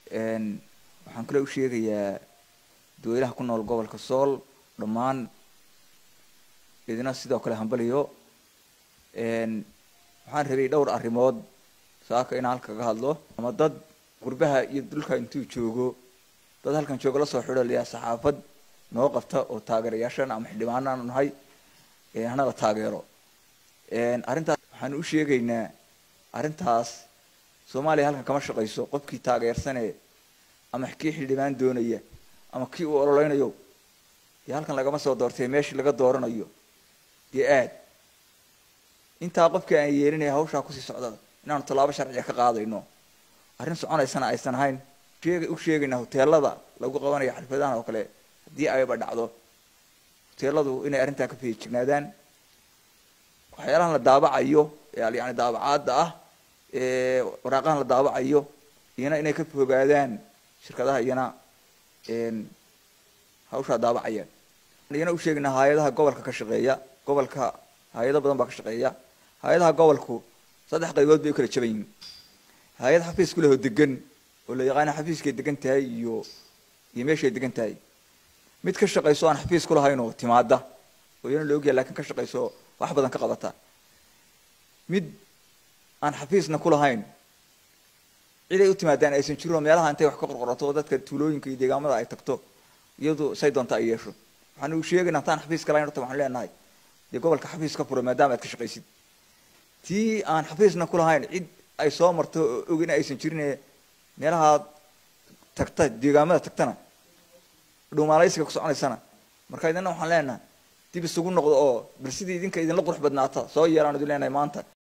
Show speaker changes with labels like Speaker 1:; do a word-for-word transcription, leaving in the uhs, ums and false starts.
Speaker 1: een waxaan kale u sheegayaa dowladaha ku nool gobolka Sool dhamaan idina sidoo kale hambaliyo een waxaan rabay dhowr arrimood saaka in halka ka hadlo ama dad qurbaha iyo dhulka intuu joogo dad halkan joogo la soo xidhaliya saxaafad noo qabta oo taageerayaashan ama xildhibaanaan nahay ee anaga taageero een arintaas waxaan u sheegaynaa arintaas Soomaaliya halkan kama shaqeyso qofkii taageersanay ama xikii xildhibaan doonaya ama kii uu ololeynayo ee halkan laga ma soo doortay meeshii laga dooranayo ee aad inta qofkii aan yeerinay hawsha ku sii socda inaan talaabo sharci ka qaadayno arrin soconaysana aysan ahayn sheegay u sheegayna hoteelada lagu qabanayo xirfadahan oo kale hadii ay ba dhacdo hoteeladu inay arrinta ka feejignaadaan waxyaalahan la daabacayo ee yani daabacaada ah ee waraaqahan la daabacayo iyana inay ka fogaadaan shirkadaha iyana een hawsha daabacayaan iyana u sheegayna hay'adaha gobolka ka shaqeeya gobolka hay'ado badan baa ka shaqeeya hay'adaha gobolku saddex qaybood bay kala jaban yihiin hay'ad xafiis ku leh degan oo la yaqaan xafiiska degan tahay iyo iyo meesha degan tahay mid ka shaqeyso aan xafiis ku lahayn oo timaada oo iyana loo geeyay laakiin ka shaqeyso wax badan ka qabata mid aan xafiisna ku lahayn cid ay u timaadaan aysan jiro meelaha intay wax ka qorqorato dadka tuulooyinka iyo deegaamada ay tagto iyadoo say doonta ay yeesho waxaan u sheegaynaa taan xafiiska lahayn waxaan leenahay dee gobolka xafiiska furo maadaama aad ka shaqeysid tii aan xafiisna ku lahayn cid ay soo marto og in aysan jirin meelaha tagta deegaamada tagtana dhuumaalaysiga ku soconaysana marka idina waxaan leenahay dib isugu noqdo oo bal sidii idinka idin la qurux badnaata soo yeelaan idin leenahay maanta